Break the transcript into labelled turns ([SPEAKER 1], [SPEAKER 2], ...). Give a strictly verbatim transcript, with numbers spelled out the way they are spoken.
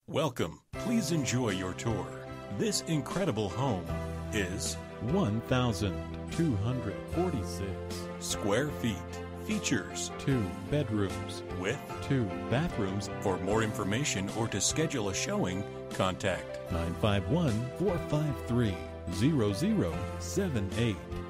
[SPEAKER 1] Welcome. Please enjoy your tour. This incredible home is
[SPEAKER 2] one thousand two hundred forty-six
[SPEAKER 1] square feet. Features
[SPEAKER 2] two bedrooms
[SPEAKER 1] with
[SPEAKER 2] two bathrooms.
[SPEAKER 1] For more information or to schedule a showing, contact
[SPEAKER 2] nine five one, four five three, zero zero seven eight.